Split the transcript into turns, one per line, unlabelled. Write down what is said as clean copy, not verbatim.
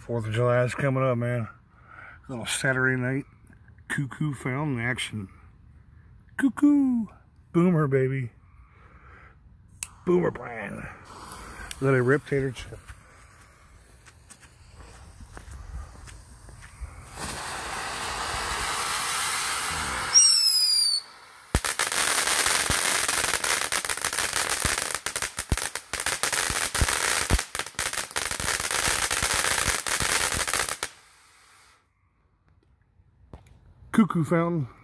4th of July is coming up, man. A little Saturday night Cukoo fountain action. Cukoo! Boomer, baby. Boomer brand. Let it rip, tater chip. Cukoo fountain.